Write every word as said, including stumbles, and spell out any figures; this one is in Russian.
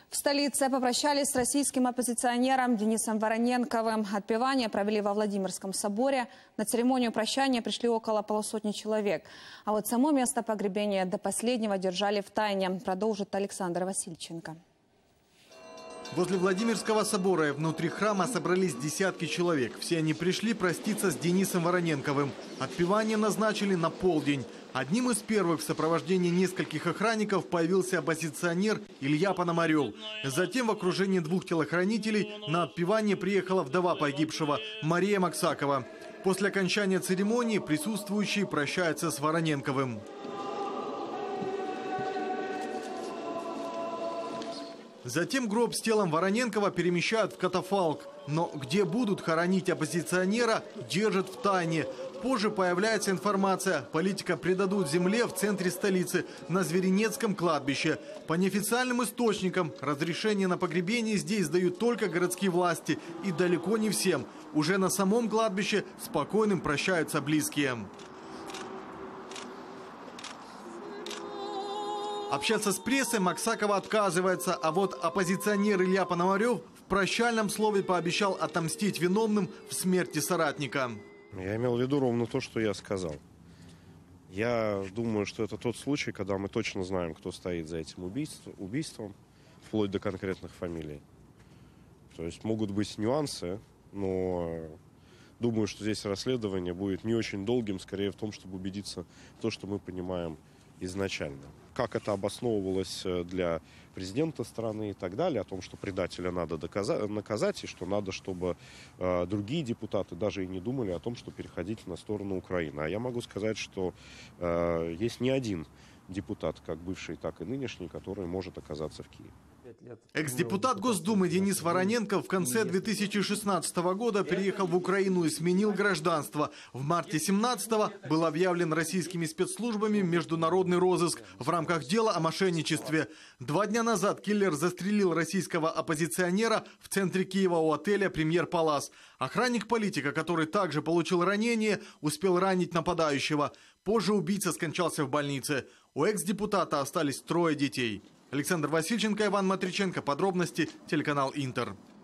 В столице попрощались с российским оппозиционером Денисом Вороненковым. Отпевание провели во Владимирском соборе. На церемонию прощания пришли около полусотни человек. А вот само место погребения до последнего держали в тайне, продолжит Александр Васильченко. Возле Владимирского собора и внутри храма собрались десятки человек. Все они пришли проститься с Денисом Вороненковым. Отпевание назначили на полдень. Одним из первых в сопровождении нескольких охранников появился оппозиционер Илья Пономарев. Затем в окружении двух телохранителей на отпевание приехала вдова погибшего Мария Максакова. После окончания церемонии присутствующие прощаются с Вороненковым. Затем гроб с телом Вороненкова перемещают в катафалк. Но где будут хоронить оппозиционера, держат в тайне. Позже появляется информация. Политика предадут земле в центре столицы, на Зверинецком кладбище. По неофициальным источникам, разрешение на погребение здесь дают только городские власти. И далеко не всем. Уже на самом кладбище спокойным прощаются близкие. Общаться с прессой Максакова отказывается, а вот оппозиционер Илья Пономарев в прощальном слове пообещал отомстить виновным в смерти соратника. Я имел в виду ровно то, что я сказал. Я думаю, что это тот случай, когда мы точно знаем, кто стоит за этим убийством, убийством вплоть до конкретных фамилий. То есть могут быть нюансы, но думаю, что здесь расследование будет не очень долгим, скорее в том, чтобы убедиться в том, что мы понимаем изначально. Как это обосновывалось для президента страны и так далее, о том, что предателя надо доказать, наказать, и что надо, чтобы э, другие депутаты даже и не думали о том, что переходить на сторону Украины. А я могу сказать, что э, есть не один депутат, как бывший, так и нынешний, который может оказаться в Киеве. Экс-депутат Госдумы Денис Вороненков в конце две тысячи шестнадцатого года переехал в Украину и сменил гражданство. В марте две тысячи семнадцатого был объявлен российскими спецслужбами международный розыск в рамках дела о мошенничестве. Два дня назад киллер застрелил российского оппозиционера в центре Киева у отеля «Премьер Палас». Охранник политика, который также получил ранение, успел ранить нападающего. Позже убийца скончался в больнице. У экс-депутата остались трое детей. Александр Васильченко, Иван Матриченко. Подробности телеканал Интер.